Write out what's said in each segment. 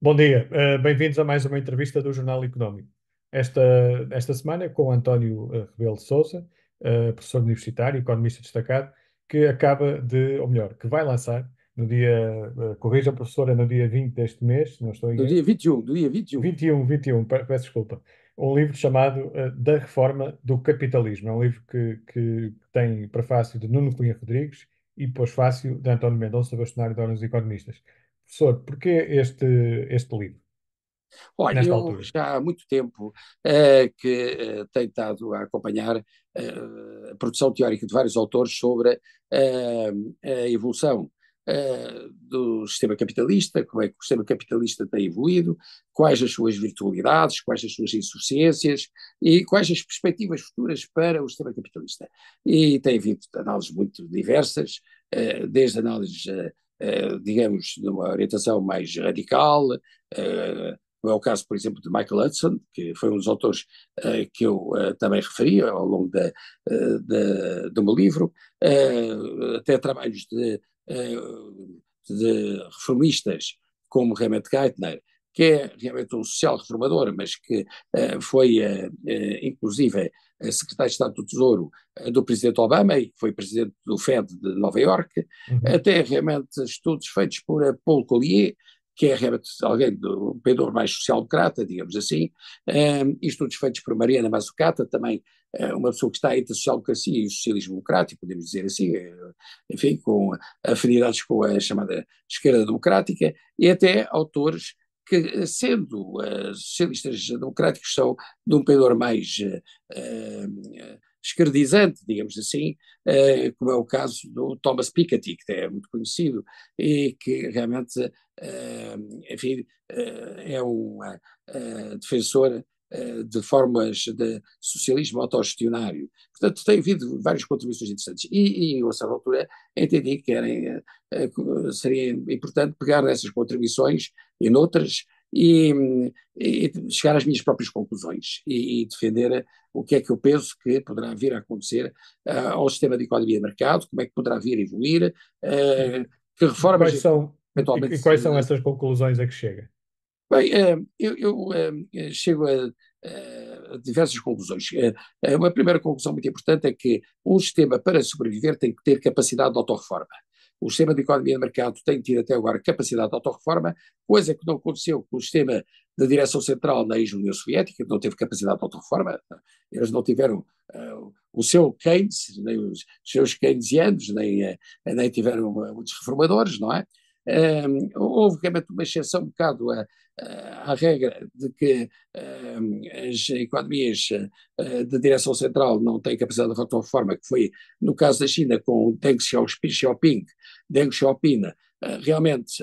Bom dia, bem-vindos a mais uma entrevista do Jornal Económico. Esta, esta semana com António Rebelo de Sousa, professor universitário, economista destacado, que acaba de, ou melhor, que vai lançar no dia, corrija a professora, no dia 20 deste mês, se não estou em Do erro, dia 21, do dia 21. 21, peço desculpa, um livro chamado Da Reforma do Capitalismo. É um livro que tem prefácio de Nuno Cunha Rodrigues e pós-fácio de António Mendonça, bastonário de Ordens Economistas. Professor, porquê este livro, Olha, nesta eu altura? já há muito tempo que tenho estado a acompanhar a produção teórica de vários autores sobre a evolução do sistema capitalista, como é que o sistema capitalista tem evoluído, quais as suas virtualidades, quais as suas insuficiências e quais as perspectivas futuras para o sistema capitalista. E tem havido análises muito diversas, desde análises, digamos, de uma orientação mais radical, como é o caso, por exemplo, de Michael Hudson, que foi um dos autores que eu também referi ao longo do meu livro, até trabalhos de reformistas como Reinhard Geithner, que é realmente um social reformador, mas que foi, inclusive, secretário de Estado do Tesouro do presidente Obama e foi presidente do Fed de Nova Iorque, Uhum. até realmente estudos feitos por Paul Collier, que é realmente alguém do pendor mais social-democrata, digamos assim, e estudos feitos por Mariana Mazzucato, também uma pessoa que está entre a social-democracia e o socialismo democrático, podemos dizer assim, enfim, com afinidades com a chamada esquerda democrática, e até autores que, sendo socialistas democráticos, são de um pendor mais esquerdizante, digamos assim, como é o caso do Thomas Piketty, que é muito conhecido e que realmente, enfim, é um defensor de formas de socialismo autogestionário. Portanto, tem havido várias contribuições interessantes. E eu, a certa altura, entendi que seria importante pegar nessas contribuições e noutras e, e chegar às minhas próprias conclusões e defender o que é que eu penso que poderá vir a acontecer ao sistema de economia de mercado, como é que poderá vir a evoluir, E, que e reformas quais são, eventualmente. quais são essas conclusões a que chega? Bem, eu chego a diversas conclusões. Uma primeira conclusão muito importante é que um sistema, para sobreviver, tem que ter capacidade de autorreforma. O sistema de economia de mercado tem tido até agora capacidade de autorreforma, coisa que não aconteceu com o sistema de direção central na ex-União Soviética, que não teve capacidade de autorreforma. Eles não tiveram o seu Keynes, nem os seus keynesianos, nem tiveram muitos reformadores, não é? Houve realmente uma exceção um bocado à regra de que as economias de direção central não têm capacidade de reforma, que foi no caso da China com Deng Xiaoping realmente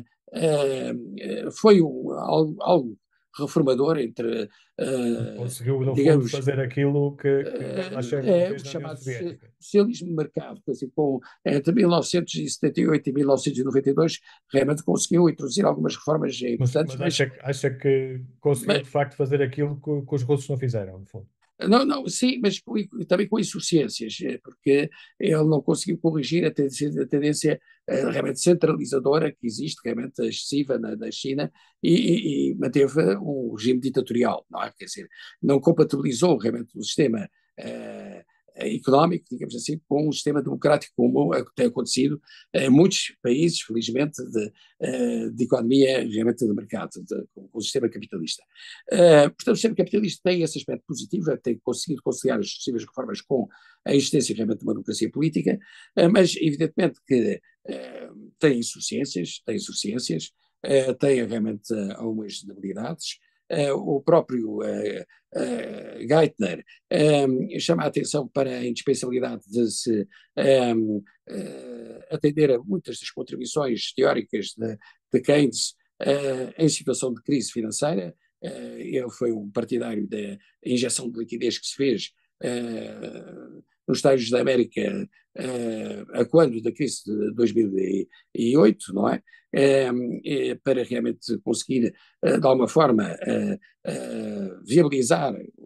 foi algo reformador entre, Conseguiu, no fundo, digamos, fazer aquilo que Gorbachev não o fez na União chamado Soviética. socialismo de mercado, assim, entre 1978 e 1992, realmente conseguiu introduzir algumas reformas importantes, Mas acha que conseguiu, mas de facto, fazer aquilo que os russos não fizeram, no fundo? não, não, sim, mas também com insuficiências, porque ele não conseguiu corrigir a tendência realmente centralizadora que existe, realmente excessiva na China, e manteve um regime ditatorial, não é? Quer dizer, não compatibilizou realmente o sistema económico, digamos assim, com um sistema democrático como tem acontecido em muitos países, felizmente, de economia realmente de mercado, com o sistema capitalista. Portanto, o sistema capitalista tem esse aspecto positivo, tem conseguido conciliar as sucessivas reformas com a existência realmente de uma democracia política, mas evidentemente que tem insuficiências, tem realmente algumas debilidades. O próprio Geithner chama a atenção para a indispensabilidade de se atender a muitas das contribuições teóricas de Keynes em situação de crise financeira. Ele foi um partidário da injeção de liquidez que se fez nos Estados da América a quando da crise de 2008, não é? Para realmente conseguir, de alguma forma, viabilizar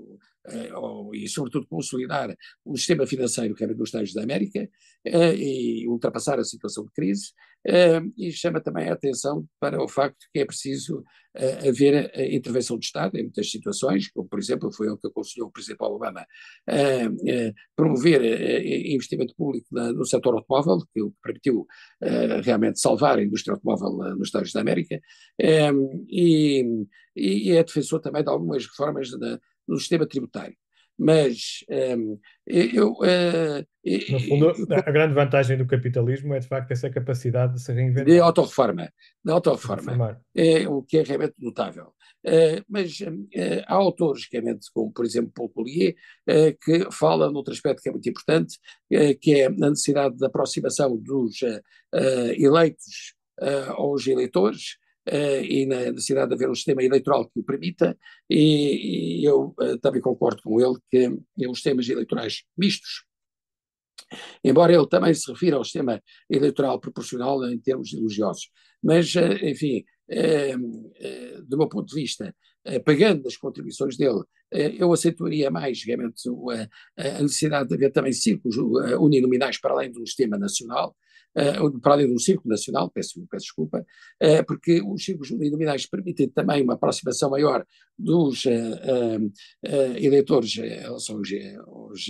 e sobretudo consolidar o sistema financeiro que era dos Estados da América e ultrapassar a situação de crise, e chama também a atenção para o facto que é preciso haver intervenção do Estado em muitas situações, como por exemplo foi o que aconselhou o Presidente Obama, promover investimento público no setor automóvel, que permitiu realmente salvar a indústria automóvel nos Estados da América, e, e é defensor também de algumas reformas no sistema tributário. Mas eu, No fundo, a grande vantagem do capitalismo é de facto essa capacidade de se de reinventar, autorreforma, de de autorreforma, reformar. o que é realmente notável. Mas há autores, que realmente, como por exemplo Paul Collier, que fala noutro aspecto que é muito importante, que é a necessidade de aproximação dos eleitos aos eleitores, e na necessidade de haver um sistema eleitoral que o permita, e eu também concordo com ele que os sistemas eleitorais mistos, embora ele também se refira ao sistema eleitoral proporcional em termos religiosos. Mas, enfim, do meu ponto de vista, pagando as contribuições dele, eu aceitaria mais realmente a necessidade de haver também círculos uninominais para além do sistema nacional, para além de um círculo nacional, peço desculpa, porque os círculos uninominais permitem também uma aproximação maior dos eleitores em relação aos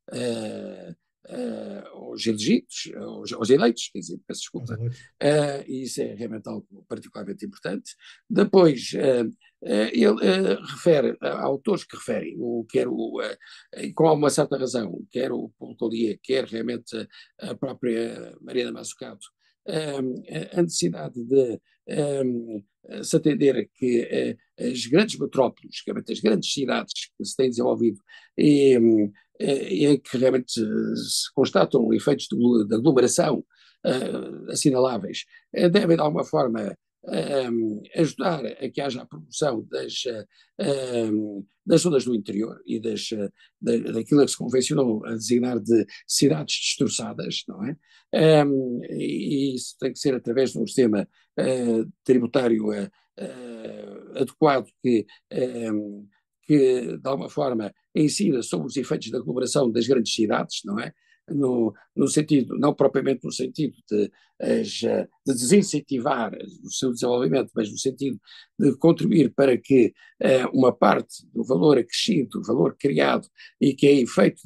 aos elegidos, aos eleitos, quer dizer, peço Aos desculpa, eleitos. e isso é realmente algo particularmente importante. Depois, ele refere a autores que referem, quer com uma certa razão, quer o Paulo Collier, quer realmente a própria Mariana Mazzucato, a necessidade de se atender que as grandes metrópoles, realmente as grandes cidades que se têm desenvolvido e em que realmente se constatam efeitos de aglomeração assinaláveis, devem de alguma forma ajudar a que haja a promoção das zonas do interior e daquilo que se convencionou a designar de cidades destroçadas, não é? E isso tem que ser através de um sistema tributário adequado que de alguma forma incida sobre os efeitos da aglomeração das grandes cidades, não é? No sentido, não propriamente no sentido de desincentivar o seu desenvolvimento, mas no sentido de contribuir para que uma parte do valor acrescido, do valor criado e que é efeito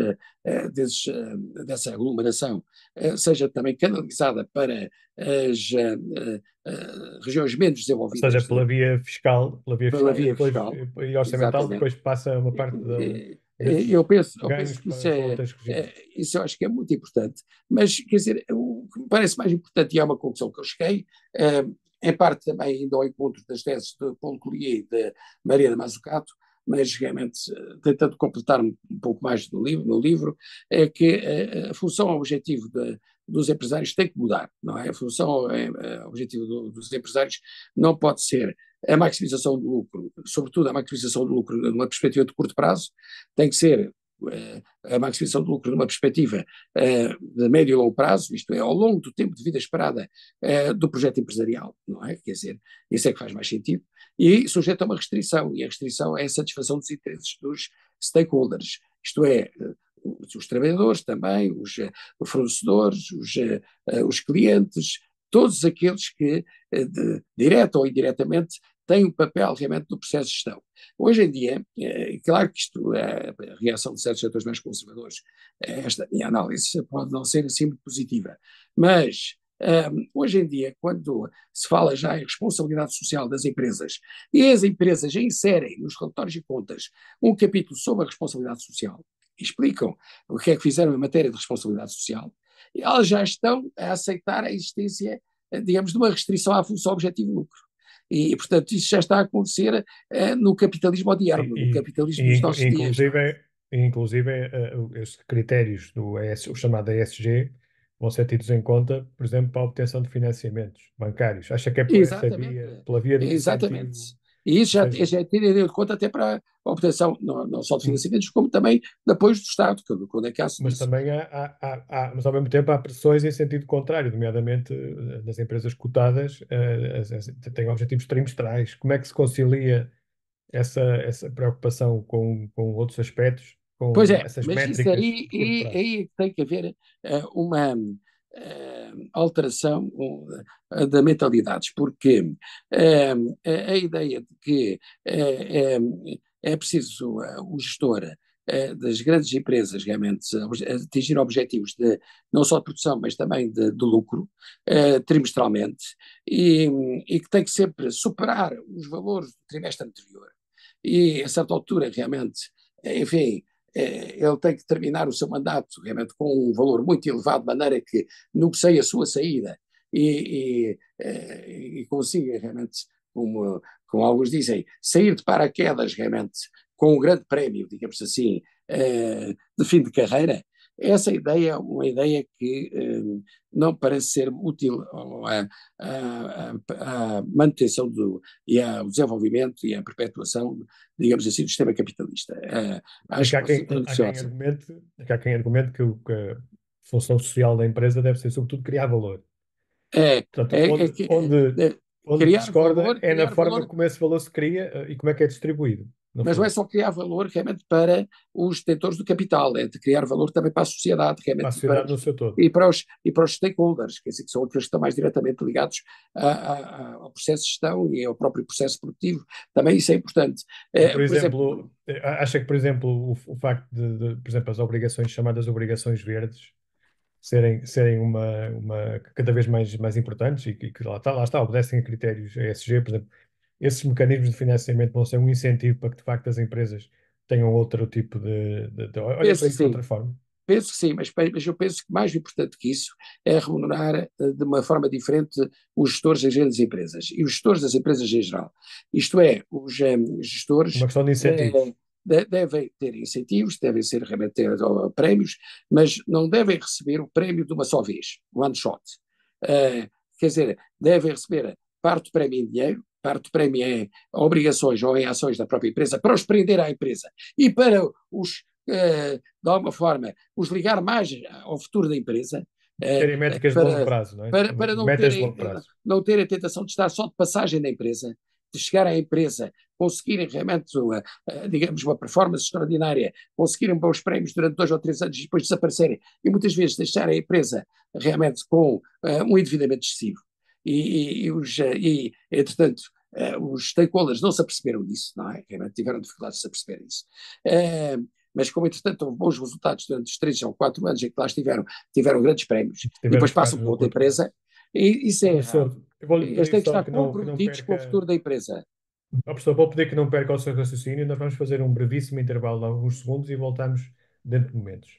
dessa aglomeração seja também canalizada para as regiões menos Ou seja, desenvolvidas pela via pela fiscal e via depois fiscal, e orçamental, exatamente. depois passa uma parte desses Eu penso ganhos que para outras regiões. isso eu acho que é muito importante, mas quer dizer, o que me parece mais importante, e é uma conclusão que eu cheguei, em parte também indo ao encontro das teses de Paulo Collier e de Maria de Mazzucato, mas realmente tentando completar um pouco mais no livro, é que a função objetivo dos empresários tem que mudar, não é? A função objetivo dos empresários não pode ser a maximização do lucro, sobretudo a maximização do lucro numa perspectiva de curto prazo, tem que ser a maximização do lucro numa perspectiva de médio e longo prazo, isto é, ao longo do tempo de vida esperada do projeto empresarial, não é? Quer dizer, isso é que faz mais sentido, e sujeito a uma restrição, e a restrição é a satisfação dos interesses dos stakeholders, isto é, os trabalhadores também, os fornecedores, os clientes, todos aqueles que, direta ou indiretamente, têm um papel realmente no processo de gestão. Hoje em dia, claro que isto é a reação de certos setores mais conservadores, esta minha análise pode não ser assim muito positiva, mas hoje em dia, quando se fala já em responsabilidade social das empresas, e as empresas já inserem nos relatórios de contas um capítulo sobre a responsabilidade social, explicam o que é que fizeram em matéria de responsabilidade social, elas já estão a aceitar a existência, digamos, de uma restrição à função objetivo de lucro. Portanto, isso já está a acontecer no capitalismo moderno, no capitalismo dos nossos dias. Não é? Inclusive esses critérios o chamado ESG vão ser tidos em conta, por exemplo, para a obtenção de financiamentos bancários. Acha que é por essa Exatamente, via, pela via do exatamente. incentivo, E isso ou seja, já é ter em conta até para a obtenção, não só de hum, financiamentos, como também de apoios do Estado, quando é caso mas disso. também mas ao mesmo tempo há pressões em sentido contrário, nomeadamente nas empresas cotadas, têm objetivos trimestrais. Como é que se concilia essa preocupação com outros aspectos, Pois com é, essas mas isso métricas aí, de curto prazo. aí é que tem que haver uma alteração de mentalidades, porque a ideia de que é preciso o gestor das grandes empresas realmente atingir objetivos de não só de produção, mas também de lucro trimestralmente, e, e que tem que sempre superar os valores do trimestre anterior. E a certa altura, realmente, enfim, ele tem que terminar o seu mandato realmente com um valor muito elevado, de maneira que negocie a sua saída e consiga realmente, como alguns dizem, sair de paraquedas realmente com um grande prémio, digamos assim, de fim de carreira. Essa ideia é uma ideia que não parece ser útil à manutenção e ao desenvolvimento e à perpetuação, digamos assim, do sistema capitalista. É que Acho tendenciosa. há quem argumente que a função social da empresa deve ser, sobretudo, criar valor. É, Portanto, é que onde discorda é na criar forma valor, como esse valor se cria, e como é que é distribuído, no mas não é fundo, só criar valor realmente para os detentores do capital, é de criar valor também para a sociedade, para a realmente, sociedade no seu todo. e para os stakeholders, quer dizer, que são outros que estão mais diretamente ligados ao processo de gestão e ao próprio processo produtivo. Também isso é importante. E, por Por exemplo, exemplo, acha que, por exemplo, o facto por exemplo, as obrigações chamadas obrigações verdes serem cada vez mais importantes e que lá está, obedecem a critérios ESG, por exemplo, esses mecanismos de financiamento vão ser um incentivo para que, de facto, as empresas tenham outro tipo olhem penso para que isso de sim. outra forma. Penso que sim, mas eu penso que mais importante que isso é remunerar de uma forma diferente os gestores das grandes empresas e os gestores das empresas em geral. Isto é, os Uma gestores questão de incentivos. devem ter incentivos, devem ser realmente ter prémios, mas não devem receber o prémio de uma só vez, one shot. Quer dizer, devem receber parte do prémio em dinheiro, parte do prémio em obrigações ou em ações da própria empresa para os prender à empresa e para os de alguma forma, os ligar mais ao futuro da empresa, Terem métricas de longo para, prazo, não é? para Metas de longo prazo. não terem a tentação de estar só de passagem na empresa, de chegar à empresa, conseguirem realmente, digamos, uma performance extraordinária, conseguirem bons prémios durante 2 ou 3 anos e depois desaparecerem, e muitas vezes deixarem a empresa realmente com um endividamento excessivo. Entretanto, os stakeholders não se aperceberam disso, não é? Realmente tiveram dificuldades de se aperceber disso. Mas como entretanto houve bons resultados durante os 3 ou 4 anos em que lá tiveram grandes prémios e Estiveram depois passam focados para no outra curto prazo. empresa, e isso Ó, é errado. professor, eu vou-lhe Eles pedir têm que só estar que não comprometidos com o perca. futuro da empresa. Ó, professor, vou pedir que não perca o seu raciocínio. Ainda vamos fazer um brevíssimo intervalo de alguns segundos e voltamos dentro de momentos.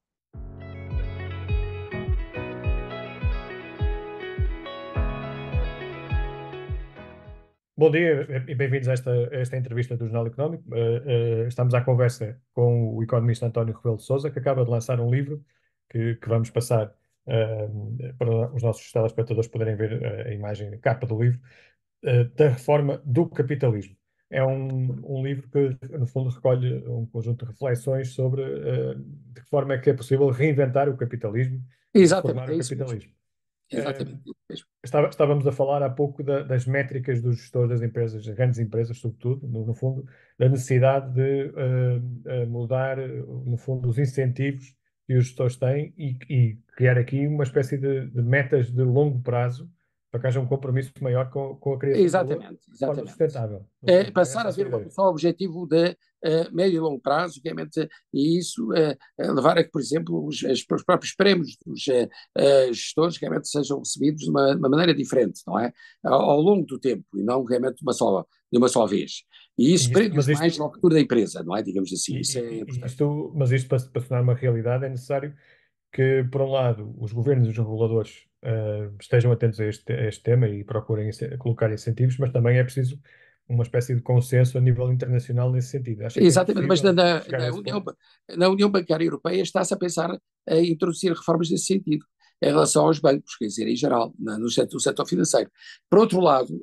Bom dia e bem-vindos a esta entrevista do Jornal Económico. Estamos à conversa com o economista António Rebelo de Sousa, que acaba de lançar um livro que vamos passar para os nossos telespectadores poderem ver a imagem, a capa do livro, da reforma do capitalismo. É um livro que, no fundo, recolhe um conjunto de reflexões sobre de que forma é que é possível reinventar o capitalismo e reformar Exatamente, o é isso mesmo. capitalismo. Eh, Exatamente, é isso mesmo. Estávamos a falar há pouco das métricas dos gestores das empresas, das grandes empresas, sobretudo, no fundo, da necessidade de mudar, no fundo, os incentivos que os gestores têm e criar aqui uma espécie de metas de longo prazo para que haja um compromisso maior com a criação de valor de Exatamente, forma exatamente. sustentável. No fundo, é Passar essa a a sua ver ideia. só objetivo de médio e longo prazo, realmente, e isso levar a que, por exemplo, os próprios prémios dos gestores realmente sejam recebidos de uma maneira diferente, não é? Ao longo do tempo, e não realmente de uma só vez. E isso E isto, prende-os mas mais isto, ao futuro da empresa, não é? Digamos assim, isso é e importante. para se tornar uma realidade é necessário que, por um lado, os governos e os reguladores estejam atentos a este tema e procurem colocar incentivos, mas também é preciso uma espécie de consenso a nível internacional nesse sentido. Acha que é Exatamente, mas possível chegar a esse ponto? Na União Bancária Europeia está-se a pensar em introduzir reformas nesse sentido, em relação aos bancos, quer dizer, em geral, no setor financeiro. Por outro lado,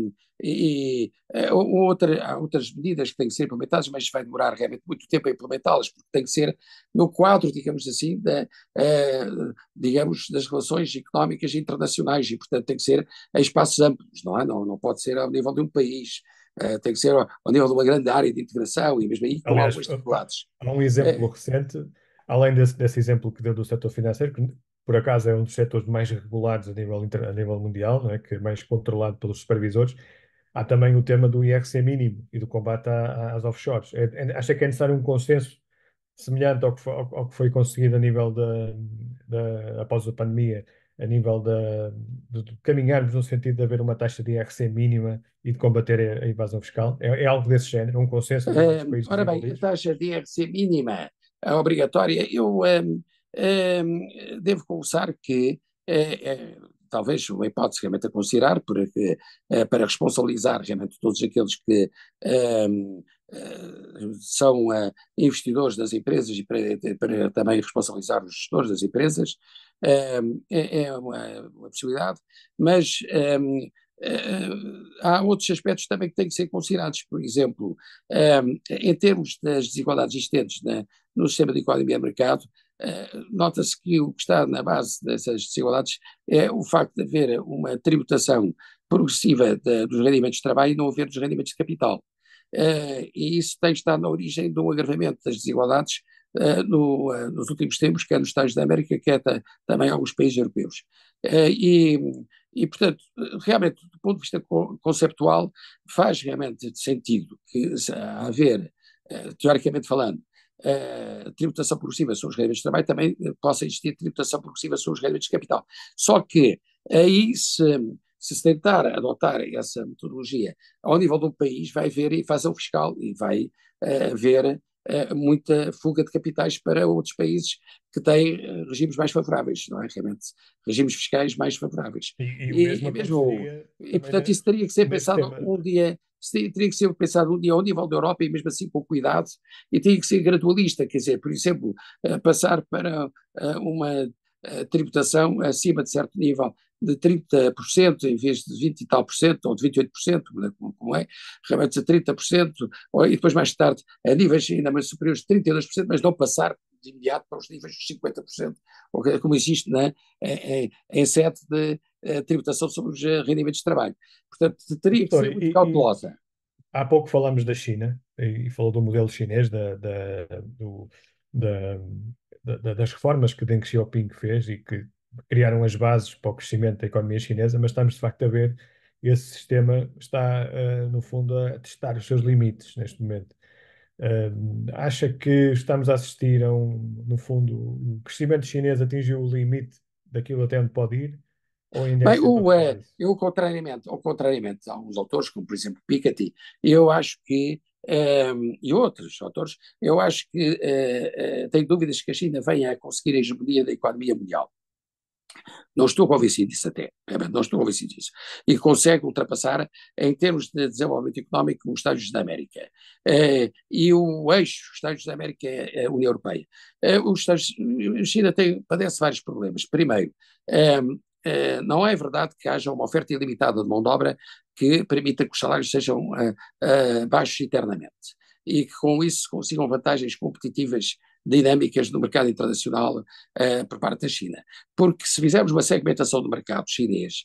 há outras medidas que têm que ser implementadas, mas vai demorar realmente muito tempo a implementá-las, porque tem que ser no quadro, digamos assim, eh, digamos, das relações económicas internacionais e, portanto, tem que ser em espaços amplos, não é? Não pode ser ao nível de um país. Tem que ser ao nível de uma grande área de integração e mesmo aí com Aliás, algumas dificuldades. há um exemplo Eh, recente, além desse exemplo que deu do setor financeiro, que por acaso é um dos setores mais regulados a nível mundial, não é? Que é mais controlado pelos supervisores. Há também o tema do IRC mínimo e do combate às offshores. Acho que é necessário um consenso semelhante ao que foi conseguido a nível após a pandemia, a nível de caminharmos no sentido de haver uma taxa de IRC mínima e de combater a evasão fiscal. É algo desse género, é um consenso a nível dos países Ora bem, a desenvolvidos. taxa de IRC mínima obrigatória, eu devo confessar que talvez uma hipótese realmente a considerar para responsabilizar realmente todos aqueles que são investidores das empresas e para também responsabilizar os gestores das empresas, é uma possibilidade, mas há outros aspectos também que têm que ser considerados. Por exemplo, em termos das desigualdades existentes no sistema de economia e mercado, nota-se que o que está na base dessas desigualdades é o facto de haver uma tributação progressiva dos rendimentos de trabalho e não haver dos rendimentos de capital. E isso tem estado na origem de um agravamento das desigualdades nos últimos tempos, quer nos Estados da América, quer também em alguns países europeus. Portanto, realmente, do ponto de vista conceptual, faz realmente sentido que haver, teoricamente falando, tributação progressiva sobre os rendimentos de trabalho, também possa existir tributação progressiva sobre os rendimentos de capital. Só que aí, se tentar adotar essa metodologia ao nível do país, vai haver evasão fiscal e vai haver muita fuga de capitais para outros países que têm regimes mais favoráveis, não é? Realmente, regimes fiscais mais favoráveis. E o E, mesmo e mesmo, aconteceria e também portanto, isso teria que ser nesse pensado tema. um dia, teria que ser pensado um dia ao nível da Europa e mesmo assim com cuidado, e teria que ser gradualista, quer dizer, por exemplo, passar para uma tributação acima de certo nível de 30% em vez de 20 e tal por cento, ou de 28%, como é, realmente de 30%, e depois mais tarde a níveis ainda mais superiores de 32%, mas não passar de imediato para os níveis de 50%, como existe em sede de tributação sobre os rendimentos de trabalho. Portanto, teria que Doutor, ser muito cautelosa. há pouco falámos da China e falou do modelo chinês, da- das reformas que Deng Xiaoping fez e que criaram as bases para o crescimento da economia chinesa, mas estamos de facto a ver esse sistema está, no fundo, a testar os seus limites neste momento. Acha que estamos a assistir no fundo, o crescimento chinês atingiu o limite daquilo até onde pode ir, ou ainda é Bem, cedo para falar disso? eu, contrariamente a alguns autores, como por exemplo Piketty, eu acho que, e outros autores, eu acho que tenho dúvidas que a China venha a conseguir a hegemonia da economia mundial. Não estou convencido disso até, realmente não estou convencido disso. E consegue ultrapassar, em termos de desenvolvimento económico, os Estados da América. E o eixo dos Estados da América é a União Europeia. A China padece vários problemas. Primeiro, não é verdade que haja uma oferta ilimitada de mão de obra que permita que os salários sejam baixos eternamente e que com isso consigam vantagens competitivas dinâmicas no mercado internacional por parte da China. Porque se fizermos uma segmentação do mercado chinês,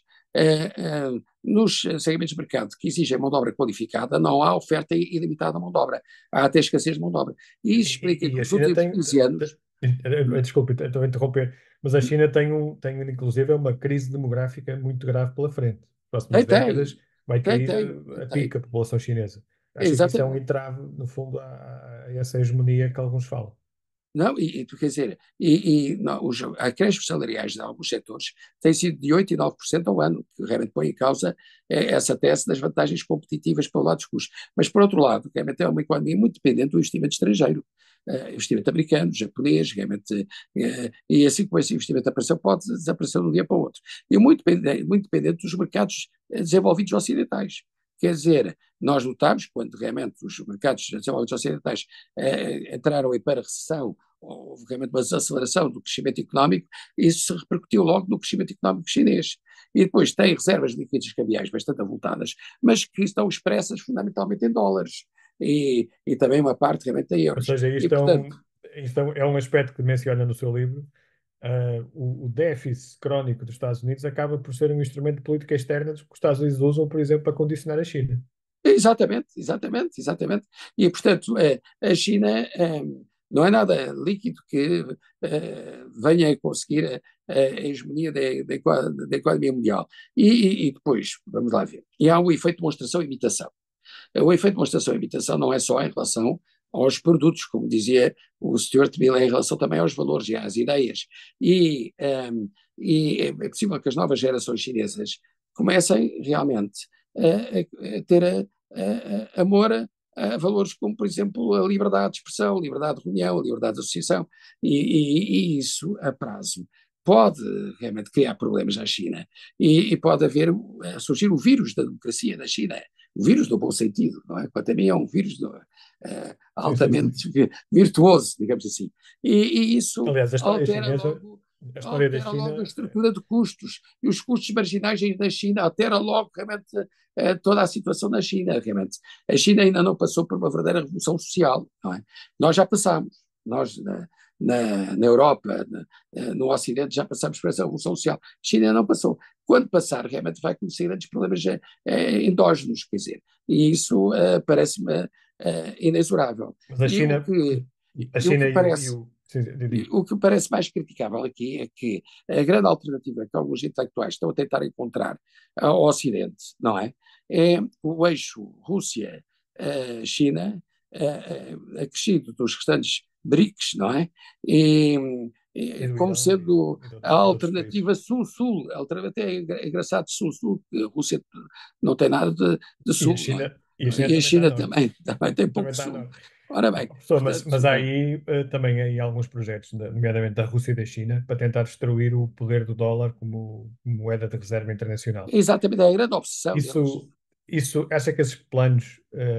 nos segmentos de mercado que exigem mão de obra qualificada, não há oferta ilimitada de mão de obra. Há até escassez de mão de obra. E isso explica E que a nos China últimos tem. 15 anos. Desculpe, estou a interromper, mas a China tem inclusive uma crise demográfica muito grave pela frente. Nas próximas Tem, tem, décadas vai tem, cair tem, a tem. pica a população chinesa. Acha que isso é um Exatamente. entrave, no fundo, a essa hegemonia que alguns falam? Não, quer dizer, não, os acréscimos salariais de alguns setores têm sido de 8 e 9% ao ano, que realmente põe em causa essa tese das vantagens competitivas para o lado dos custos. Mas, por outro lado, realmente é uma economia muito dependente do investimento estrangeiro, investimento americano, japonês, realmente, e assim como esse investimento apareceu, pode desaparecer de um dia para o outro. E muito dependente dos mercados desenvolvidos ocidentais. Quer dizer, nós notamos, quando realmente os mercados desenvolvidos ocidentais entraram em para-recessão, houve realmente uma desaceleração do crescimento económico, isso se repercutiu logo no crescimento económico chinês. E depois tem reservas de liquidez cambiais bastante avultadas, mas que estão expressas fundamentalmente em dólares. E também uma parte realmente em Ou euros. seja, E, portanto, é um aspecto que menciona no seu livro. O déficit crónico dos Estados Unidos acaba por ser um instrumento de política externa que os Estados Unidos usam, por exemplo, para condicionar a China. Exatamente, exatamente, exatamente. E, portanto, a China não é nada líquido que venha a conseguir a hegemonia da economia mundial. E depois, vamos lá ver, e há o efeito demonstração e imitação. O efeito demonstração e imitação não é só em relação aos produtos, como dizia o Stuart Mill, é em relação também aos valores e às ideias. E é possível que as novas gerações chinesas comecem realmente a ter amor a valores como, por exemplo, a liberdade de expressão, a liberdade de reunião, a liberdade de associação, e isso, a prazo, pode realmente criar problemas à China e pode haver, surgir o vírus da democracia na China, o vírus no bom sentido, não é? Quanto a mim é um vírus Sim, sim, sim. altamente virtuoso, digamos assim. E isso Aliás, a história chinesa, a história da altera China, logo a estrutura de custos, e os custos marginais da China altera logo realmente toda a situação na China, realmente. A China ainda não passou por uma verdadeira revolução social, não é? Nós já passámos, nós na Europa, no Ocidente, já passamos por essa revolução social. A China não passou. Quando passar, realmente vai conhecer grandes problemas endógenos, quer dizer, e isso parece-me inexorável. mas a E o China, que, a e o que China parece sim, digo. o que parece mais criticável aqui é que a grande alternativa que alguns intelectuais estão a tentar encontrar ao Ocidente, não é? É o eixo Rússia-China, acrescido dos restantes BRICS, não é? E, E do como Irão sendo a e de outros países. alternativa Sul-Sul, até é engraçado Sul-Sul, porque a Rússia não tem nada de Sul, não é? E a China E a também está a China norte. também tem Também pouco está a Sul. norte. Ora Oh, bem, professor, mas portanto, há aí também aí alguns projetos, nomeadamente da Rússia e da China, para tentar destruir o poder do dólar como moeda de reserva internacional. exatamente, é a grande obsessão deles. Isso, isso acha que esses planos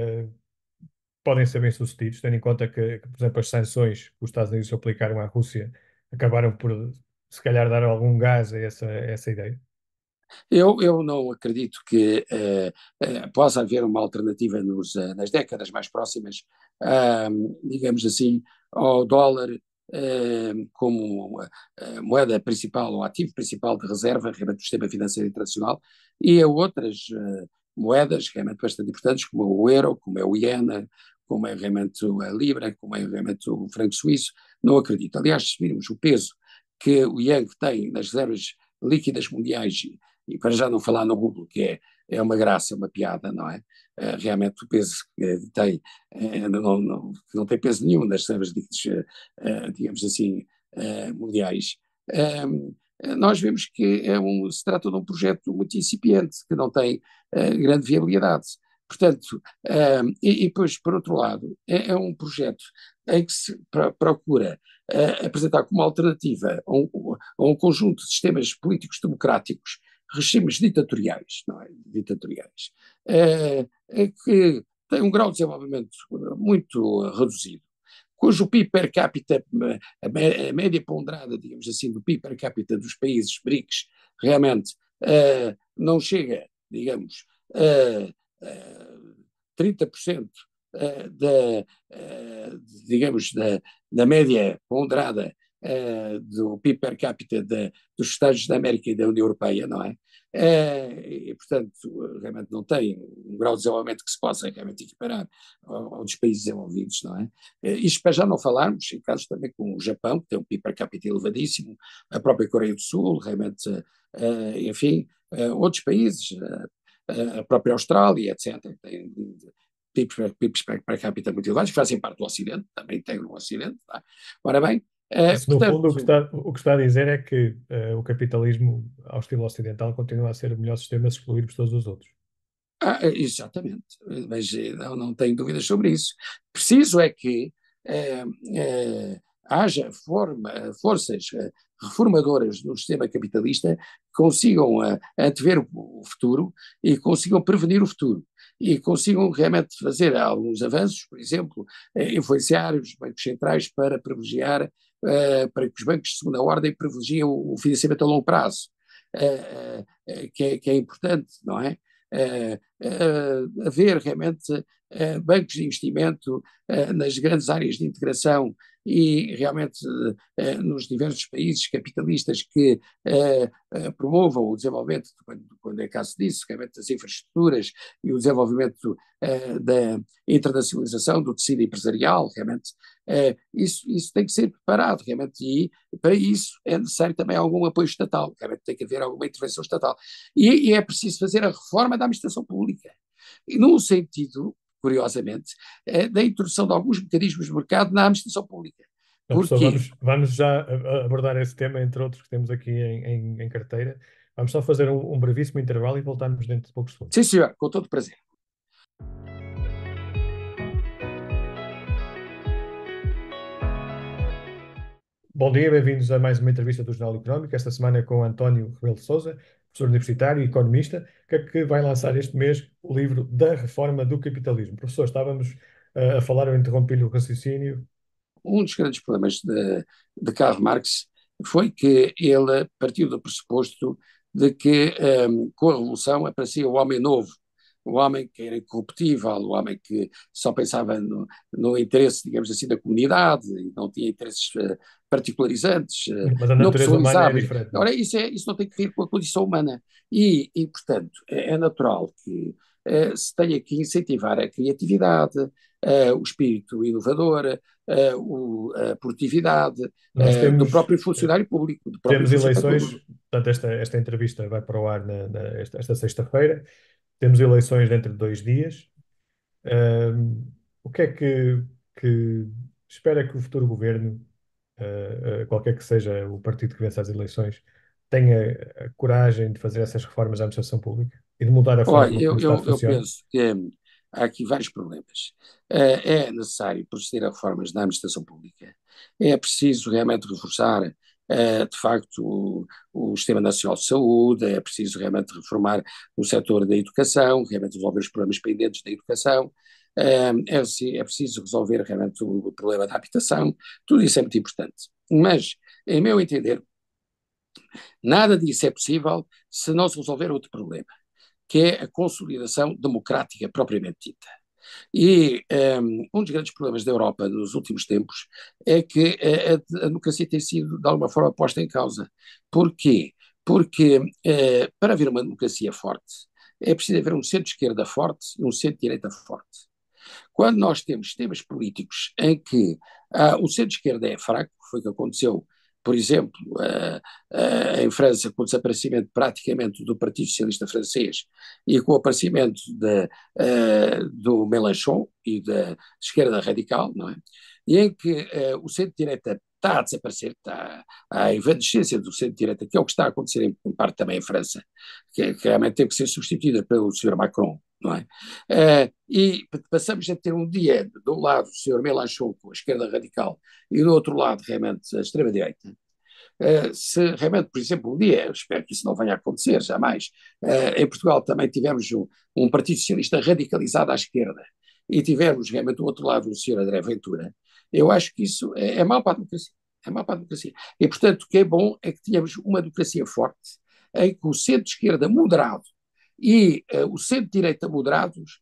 podem ser bem-sucedidos, tendo em conta que, por exemplo, as sanções que os Estados Unidos aplicaram à Rússia acabaram por, se calhar, dar algum gás a essa ideia? Eu não acredito que possa haver uma alternativa nas décadas mais próximas, digamos assim, ao dólar como moeda principal ou ativo principal de reserva realmente do sistema financeiro internacional e a outras moedas realmente bastante importantes, como o euro, como é o iene, como é realmente a libra, como é realmente o franco suíço. Não acredito. Aliás, se virmos o peso que o iene tem nas reservas líquidas mundiais e para já não falar no rublo, que é uma graça, é uma piada, não é? Realmente o peso que tem não tem peso nenhum nas reservas líquidas, digamos assim, mundiais. Nós vemos que se trata de um projeto muito incipiente, que não tem grande viabilidade. Portanto, e depois, por outro lado, é um projeto em que se procura apresentar como alternativa a um conjunto de sistemas políticos democráticos regimes ditatoriais, não é? Ditatoriais, que têm um grau de desenvolvimento muito reduzido, cujo PIB per capita, a média ponderada, digamos assim, do PIB per capita dos países BRICS, realmente não chega, digamos, a 30% da, digamos, da média ponderada do PIB per capita dos Estados da América e da União Europeia, não é? E, portanto, realmente não tem um grau de desenvolvimento que se possa realmente equiparar ao dos países desenvolvidos, não é? Isto para já não falarmos, em casos também com o Japão, que tem um PIB per capita elevadíssimo, a própria Coreia do Sul, realmente, enfim, outros países, a própria Austrália, etc., tem PIBs per capita muito elevados, que fazem parte do Ocidente, também integram o Ocidente. Tá? Ora bem, Isso, no fundo, portanto, o que está a dizer é que o capitalismo, ao estilo ocidental, continua a ser o melhor sistema se excluirmos todos os outros. exatamente, mas não tenho dúvidas sobre isso. Preciso é que eh, haja forças reformadoras no sistema capitalista que consigam antever o futuro e consigam prevenir o futuro e consigam realmente fazer alguns avanços, por exemplo, influenciar os bancos centrais para privilegiar, para que os bancos de segunda ordem privilegiem o financiamento a longo prazo, que é importante, não é? Haver realmente bancos de investimento nas grandes áreas de integração e realmente nos diversos países capitalistas que promovam o desenvolvimento, quando é caso disso, realmente das infraestruturas e o desenvolvimento da internacionalização do tecido empresarial, realmente isso tem que ser preparado, realmente, e para isso é necessário também algum apoio estatal, realmente tem que haver alguma intervenção estatal. E é preciso fazer a reforma da administração pública, e num sentido, curiosamente, da introdução de alguns mecanismos de mercado na administração pública. Então, professor, Porquê? vamos já abordar esse tema, entre outros que temos aqui em carteira. Vamos só fazer um brevíssimo intervalo e voltamos dentro de poucos segundos. Sim, senhor, com todo prazer. Bom dia, bem-vindos a mais uma entrevista do Jornal Económico, esta semana com António Rebelo de Sousa, professor universitário e economista, que vai lançar este mês o livro Da Reforma do Capitalismo. Professor, estávamos a falar, eu interrompi-lhe o raciocínio. Um dos grandes problemas de Karl Marx foi que ele partiu do pressuposto de que com a Revolução aparecia o homem novo, o homem que era incorruptível, o homem que só pensava no interesse, digamos assim, da comunidade, e não tinha interesses particularizantes, Mas a não natureza humana é personalizáveis. diferente, não é? Ora, isso não tem que ver com a condição humana. Portanto, é natural que se tenha que incentivar a criatividade, o espírito inovador, a produtividade Nós do temos, próprio funcionário público, do próprio temos funcionário eleições, público. portanto, esta entrevista vai para o ar esta sexta-feira. Temos eleições dentro de 2 dias. O que é que espera que o futuro governo, qualquer que seja o partido que vença as eleições, tenha a coragem de fazer essas reformas à administração pública e de mudar a Olha, forma como o Estado eu funciona? penso que há aqui vários problemas. É necessário proceder a reformas na administração pública. É preciso realmente reforçar, de facto, o Sistema Nacional de Saúde, é preciso realmente reformar o setor da educação, realmente resolver os problemas pendentes da educação, é preciso resolver realmente o problema da habitação, tudo isso é muito importante. Mas, em meu entender, nada disso é possível se não se resolver outro problema, que é a consolidação democrática propriamente dita. Um dos grandes problemas da Europa nos últimos tempos é que a democracia tem sido, de alguma forma, posta em causa. Porquê? Porque para haver uma democracia forte, é preciso haver um centro-esquerda forte e um centro-direita forte. Quando nós temos sistemas políticos em que o centro-esquerda é fraco, foi o que aconteceu, por exemplo, em França, com o desaparecimento praticamente do Partido Socialista Francês e com o aparecimento do Mélenchon e da esquerda radical, não é? E em que o centro-direita está a desaparecer, está a evanescência do centro-direita, que é o que está a acontecer em parte também em França, que realmente tem que ser substituída pelo Sr. Macron, não é? E passamos a ter um dia, de um lado, o senhor Mélenchon com a esquerda radical e do outro lado, realmente, a extrema-direita. Se realmente, por exemplo, um dia, eu espero que isso não venha a acontecer jamais, em Portugal também tivemos um Partido Socialista radicalizado à esquerda e tivemos realmente do outro lado o senhor André Ventura, eu acho que isso é mau para a democracia. É mau para a democracia. E, portanto, o que é bom é que tínhamos uma democracia forte, em que o centro-esquerda moderado e o centro-direita moderados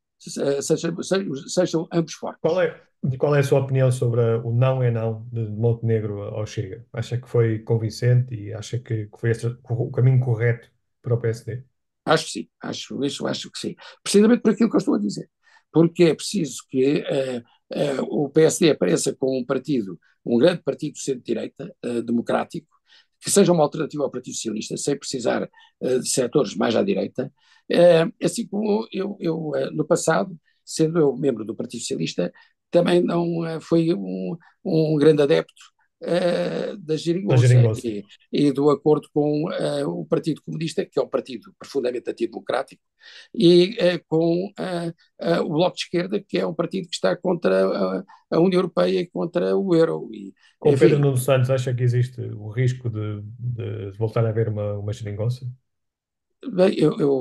sejam ambos Qual fortes. é, qual é a sua opinião sobre o não é não de Montenegro ao Chega? Acha que foi convincente e acha que foi o caminho correto para o PSD? Acho que sim, acho que sim. Precisamente por aquilo que eu estou a dizer. Porque é preciso que o PSD apareça com um partido, um grande partido de centro-direita, democrático, que seja uma alternativa ao Partido Socialista, sem precisar de setores mais à direita. Assim como no passado, sendo eu membro do Partido Socialista, também não fui um grande adepto da Da geringonça geringonça. e do acordo com o Partido Comunista, que é um partido profundamente antidemocrático, e com o Bloco de Esquerda, que é um partido que está contra a União Europeia e contra o euro. E, Com Pedro enfim, Nuno Santos, acha que existe o risco de voltar a haver uma geringonça? bem,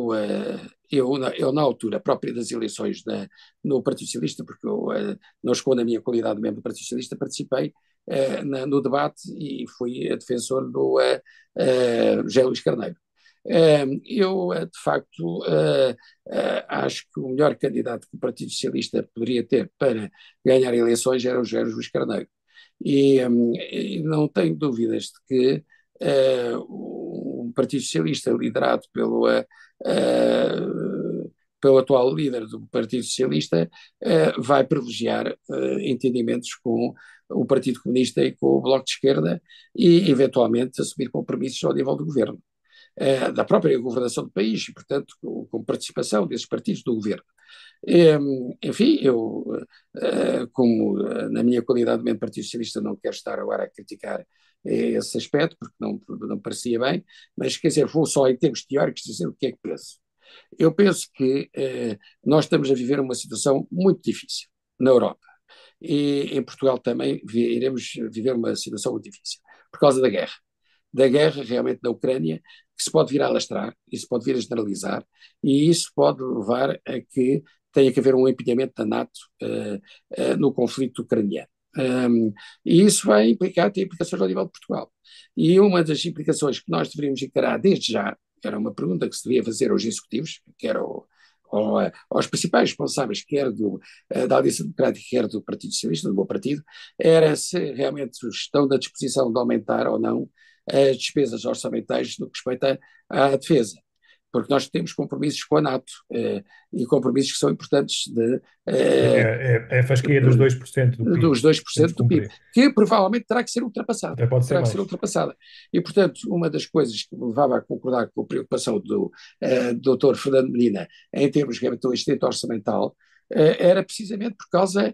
eu, na altura própria das eleições no Partido Socialista, porque não escondo a minha qualidade de membro do Partido Socialista, participei no debate e fui defensor do José Luís Carneiro. De facto, acho que o melhor candidato que o Partido Socialista poderia ter para ganhar eleições era o José Luís Carneiro. E não tenho dúvidas de que o Partido Socialista, liderado pelo atual líder do Partido Socialista, vai privilegiar entendimentos com o Partido Comunista e com o Bloco de Esquerda e, eventualmente, assumir compromissos ao nível do governo, da própria governação do país e, portanto, com participação desses partidos do governo. Enfim, eu, como na minha qualidade de membro do Partido Socialista, não quero estar agora a criticar esse aspecto, porque não parecia bem, mas quer dizer, vou só em termos teóricos dizer o que é que penso. Eu penso que nós estamos a viver uma situação muito difícil na Europa. E em Portugal também iremos viver uma situação muito difícil, por causa da guerra realmente na Ucrânia, que se pode vir a alastrar, e se pode vir a generalizar, e isso pode levar a que tenha que haver um empenhamento da NATO no conflito ucraniano. E isso vai implicar, tem implicações ao nível de Portugal. E uma das implicações que nós deveríamos encarar desde já, era uma pergunta que se devia fazer aos executivos, que era aos principais responsáveis, quer da Aliança Democrática, quer do Partido Socialista, do meu partido, era se realmente estão na disposição de aumentar ou não as despesas orçamentais no que respeita à defesa. Porque nós temos compromissos com a NATO e compromissos que são importantes É a fasquia dos 2% do PIB dos dois por que temos cento que do PIB, cumprir. que provavelmente terá que ser ultrapassada. Até pode ser Terá que ser mais. ultrapassada. E, portanto, uma das coisas que me levava a concordar com a preocupação do Dr. Fernando Medina em termos realmente do excedente orçamental era precisamente por causa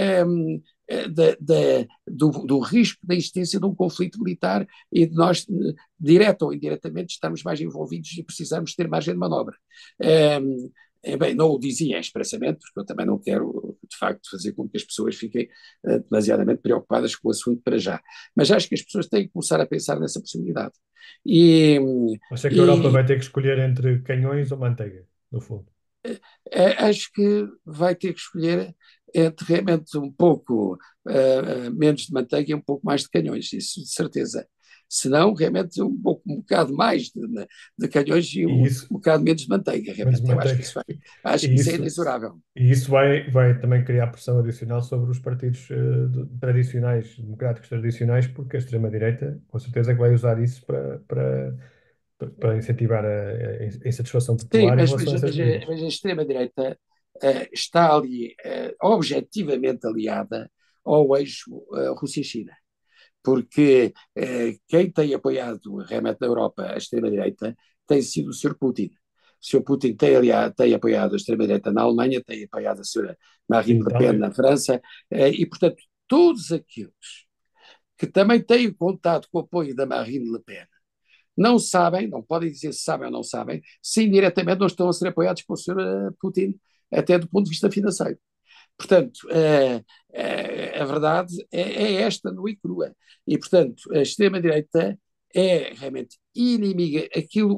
do risco da existência de um conflito militar e de nós, direto ou indiretamente, estamos mais envolvidos e precisamos ter margem de manobra. Bem, não o dizia expressamente, porque eu também não quero, de facto, fazer com que as pessoas fiquem demasiadamente preocupadas com o assunto para já. Mas acho que as pessoas têm que começar a pensar nessa possibilidade. E, Acho que a Europa e vai ter que escolher entre canhões ou manteiga, no fundo. acho que vai ter que escolher entre realmente um pouco menos de manteiga e um pouco mais de canhões, isso de certeza. Se não, realmente um bocado mais de canhões e E um isso, bocado menos de manteiga, menos realmente. Eu manteiga. acho E que isso é isso, inexorável. e isso vai também criar pressão adicional sobre os partidos tradicionais, democráticos tradicionais, porque a extrema-direita, com certeza, que vai usar isso para incentivar a insatisfação Sim, popular em relação a essas medidas. mas a extrema-direita está ali objetivamente aliada ao eixo Rússia-China, porque quem tem apoiado realmente na Europa a extrema-direita tem sido o Sr. Putin. O Sr. Putin tem apoiado a extrema-direita na Alemanha, tem apoiado a Sra. Em Marine Le Pen Itália, na França, e, portanto, todos aqueles que também têm contato com o apoio da Marine Le Pen não sabem, não podem dizer se sabem ou não sabem, se indiretamente não estão a ser apoiados pelo Sr. Putin, até do ponto de vista financeiro. Portanto, a verdade é esta, nua e crua. E, portanto, a extrema-direita é realmente inimiga,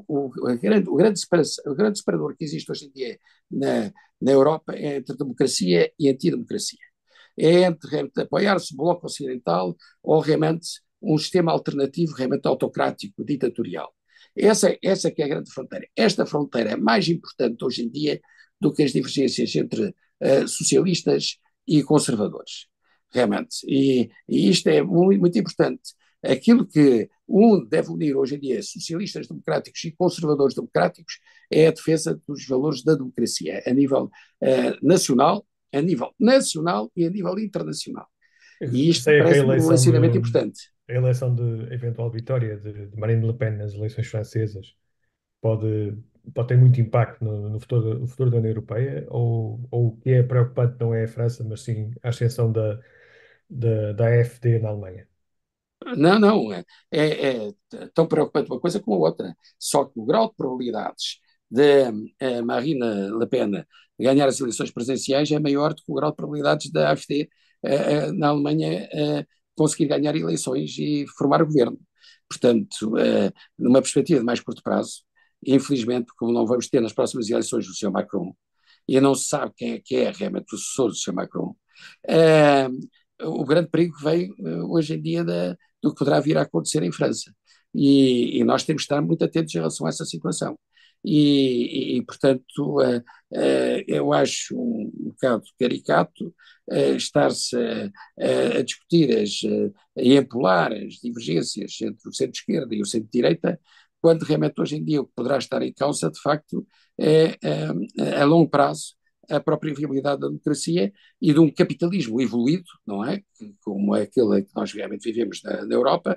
o grande separador que existe hoje em dia na Europa é entre democracia e antidemocracia. É entre realmente apoiar-se o Bloco Ocidental ou realmente um sistema alternativo, realmente autocrático, ditatorial. Essa que é a grande fronteira. Esta fronteira é mais importante hoje em dia do que as divergências entre socialistas e conservadores, realmente. E isto é muito, muito importante. Aquilo que deve unir hoje em dia socialistas democráticos e conservadores democráticos é a defesa dos valores da democracia a nível nacional e a nível internacional. E isto sei que parece-me um ensinamento importante. a eleição de eventual vitória de Marine Le Pen nas eleições francesas pode, pode ter muito impacto no futuro da União Europeia, ou o que é preocupante não é a França, mas sim a ascensão da AfD na Alemanha. Não, não, é tão preocupante uma coisa como a outra. Só que o grau de probabilidades de Marine Le Pen ganhar as eleições presidenciais é maior do que o grau de probabilidades da AfD na Alemanha conseguir ganhar eleições e formar governo. Portanto, numa perspectiva de mais curto prazo, infelizmente, como não vamos ter nas próximas eleições o Sr. Macron, e não se sabe quem é que é realmente o sucessor do Sr. Macron, eh, o grande perigo vem hoje em dia do que poderá vir a acontecer em França. E nós temos de estar muito atentos em relação a essa situação. portanto, eu acho um bocado caricato estar-se a discutir e empolar as divergências entre o centro-esquerda e o centro-direita, quando realmente hoje em dia o que poderá estar em causa, de facto, é a longo prazo a própria viabilidade da democracia e de um capitalismo evoluído, não é? Como é aquele que nós realmente vivemos na Europa,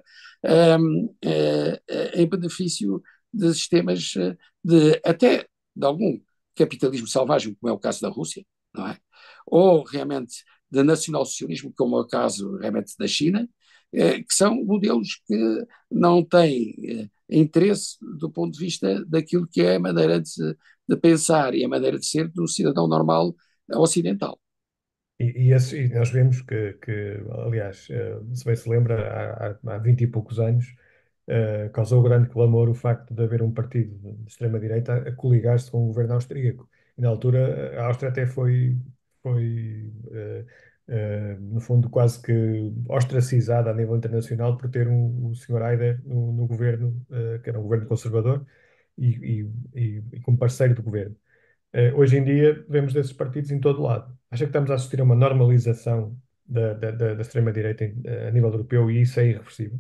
em benefício de sistemas até de algum capitalismo selvagem, como é o caso da Rússia, não é? Ou realmente de nacionalsocialismo, como é o caso realmente da China, que são modelos que não têm interesse do ponto de vista daquilo que é a maneira de pensar e a maneira de ser do cidadão normal ocidental. E nós vemos aliás, se bem se lembra, há 20 e poucos anos, causou grande clamor o facto de haver um partido de extrema-direita a coligar-se com o governo austríaco. E na altura, a Áustria até no fundo, quase que ostracizada a nível internacional por ter o Sr. Haider no governo, que era um governo conservador, e como parceiro do governo. Hoje em dia vemos desses partidos em todo lado. Acha que estamos a assistir a uma normalização da extrema-direita a nível europeu e isso é irreversível?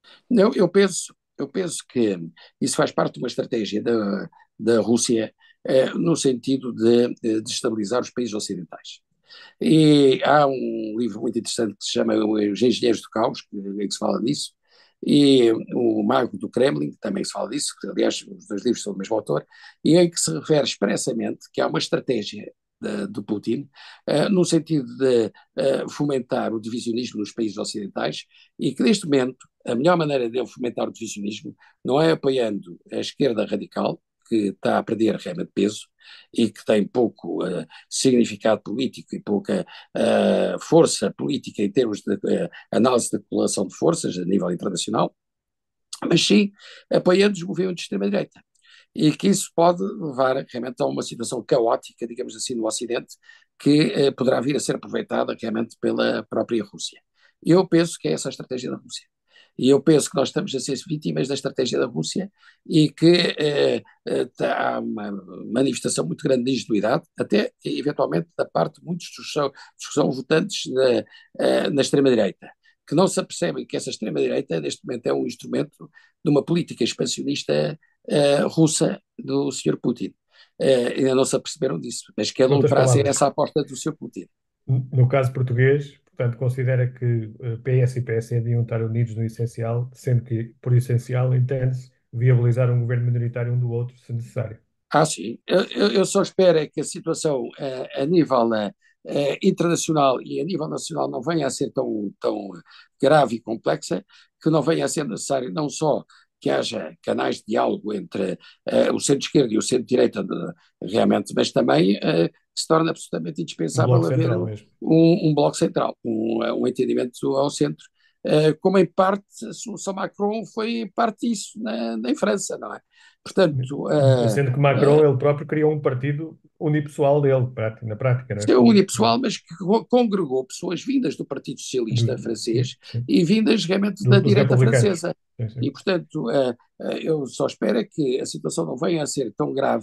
Eu penso que isso faz parte de uma estratégia da Rússia no sentido de destabilizar os países ocidentais. E há um livro muito interessante que se chama Os Engenheiros do Caos, em que se fala disso, e o Mago do Kremlin, que também se fala disso, que aliás os dois livros são do mesmo autor, e em que se refere expressamente que há uma estratégia do Putin, no sentido de fomentar o divisionismo nos países ocidentais, e que neste momento a melhor maneira de ele fomentar o divisionismo não é apoiando a esquerda radical, que está a perder realmente peso e que tem pouco significado político e pouca força política em termos de análise da correlação de forças a nível internacional, mas sim apoiando os movimentos de extrema-direita. E que isso pode levar realmente a uma situação caótica, digamos assim, no Ocidente, que poderá vir a ser aproveitada realmente pela própria Rússia. Eu penso que é essa a estratégia da Rússia. E eu penso que nós estamos a ser vítimas da estratégia da Rússia e que há uma manifestação muito grande de ingenuidade, até eventualmente da parte de muitos dos que são votantes na extrema-direita, que não se apercebem que essa extrema-direita, neste momento, é um instrumento de uma política expansionista russa do Sr. Putin. Ainda não se aperceberam disso, mas que a longo Noutras prazo é palavras, essa a aposta do Sr. Putin. no caso português, portanto, considera que PS e PSD deviam estar unidos no essencial, sendo que, por essencial, entende-se viabilizar um governo minoritário um do outro, se necessário. Sim. Eu só espero é que a situação a nível internacional e a nível nacional não venha a ser tão grave e complexa, que não venha a ser necessário não só que haja canais de diálogo entre o centro-esquerda e o centro-direita realmente, mas também que se torna absolutamente Um indispensável bloco haver central mesmo. um bloco central, um entendimento ao centro. Como em parte a solução Macron foi em parte isso em França, não é? Portanto, Sendo que Macron, ele próprio, criou um partido unipessoal dele, na prática, não é? é unipessoal, mas que congregou pessoas vindas do Partido Socialista Do- francês sim, e vindas realmente da dos direita republicanos. francesa. Sim, sim. E, portanto, eu só espero é que a situação não venha a ser tão grave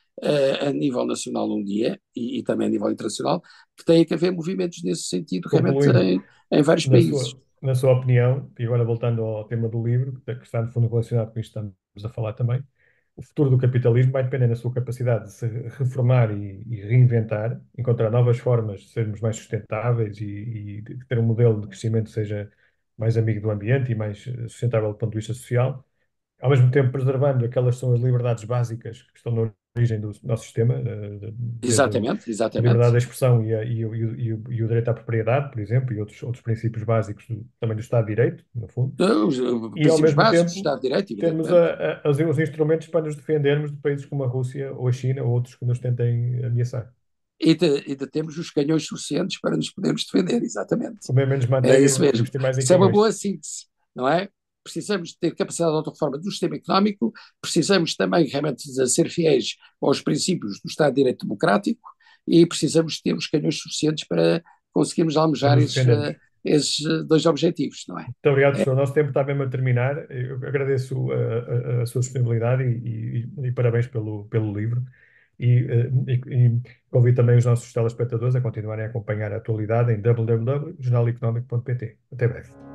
a nível nacional um dia e também a nível internacional, que tenha que haver movimentos nesse sentido realmente Concluindo, em vários países. na sua opinião, e agora voltando ao tema do livro, que está no fundo relacionado com isto que estamos a falar também, o futuro do capitalismo vai depender da sua capacidade de se reformar e reinventar, encontrar novas formas de sermos mais sustentáveis e de ter um modelo de crescimento que seja mais amigo do ambiente e mais sustentável do ponto de vista social, ao mesmo tempo preservando aquelas que são as liberdades básicas que estão na origem do nosso sistema, desde Exatamente, a liberdade exatamente. de expressão e o direito à propriedade, por exemplo, e outros princípios básicos também do Estado de Direito, no fundo, Os e ao princípios mesmo básicos do tempo Estado de Direito, termos evidentemente. os instrumentos para nos defendermos de países como a Rússia ou a China ou outros que nos tentem ameaçar. E de termos os canhões suficientes para nos podermos defender, exatamente. Comer menos É manteiga isso e mesmo. investir mais em Isso é uma canhões. boa síntese, não é? Precisamos de ter capacidade de autorreforma do sistema económico, precisamos também realmente de ser fiéis aos princípios do Estado de Direito Democrático e precisamos ter os canhões suficientes para conseguirmos Para almejar nos esses, defendermos. esses dois objetivos, não é? Muito obrigado, É, professor. O nosso tempo está mesmo a terminar. Eu agradeço a sua disponibilidade e parabéns pelo livro. E convido também os nossos telespectadores a continuarem a acompanhar a atualidade em www.jornaleconómico.pt. Até breve.